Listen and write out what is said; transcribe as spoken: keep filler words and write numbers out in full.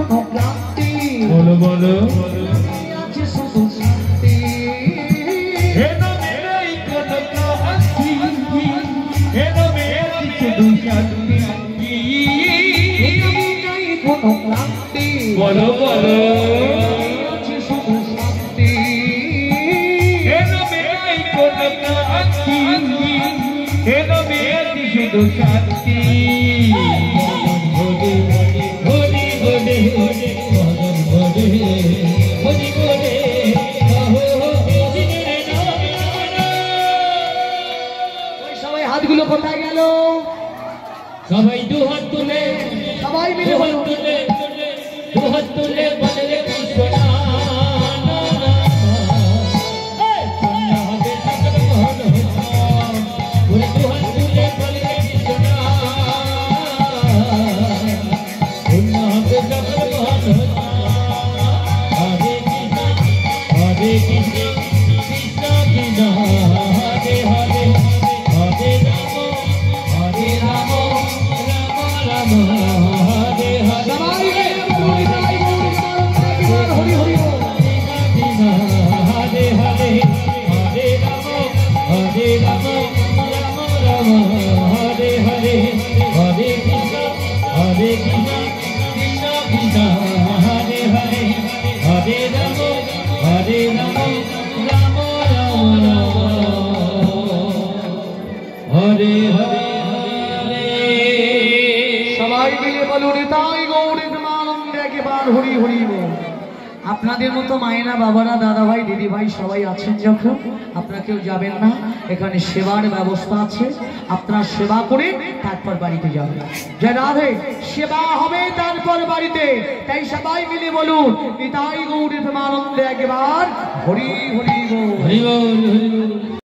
কোনো ক্লান্তি বলো বলো আছে শুধু শান্তি হে নামে নেই কোনো ক্লান্তি হে নামে আছে শুধু শান্তি হে নামে নেই কোনো ক্লান্তি বলো বলো আছে শুধু শান্তি হে নামে নেই কোনো ক্লান্তি হে নামে আছে শুধু শান্তি সবাই হাতগুলো কোথায় গেল সবাই দু হাত তুলে সবাই মিলে দু হাত তুলে দু হাত তুলে বলে কৃষ্ণ আপনাদের মতো মায়েরা বাবারা দাদা ভাই দিদি ভাই সবাই আছেন যখন আপনারা কেউ যাবেন না এখানে সেবার ব্যবস্থা আছে আপনারা সেবা করে তারপর বাড়িতে যাবেন জয় রাধে সেবা হবে তারপর বাড়িতে তাই সবাই মিলে বলুন নিতাই গৌরী প্রেমানন্দে একবার হরি হরি বল হরি বল হরি বল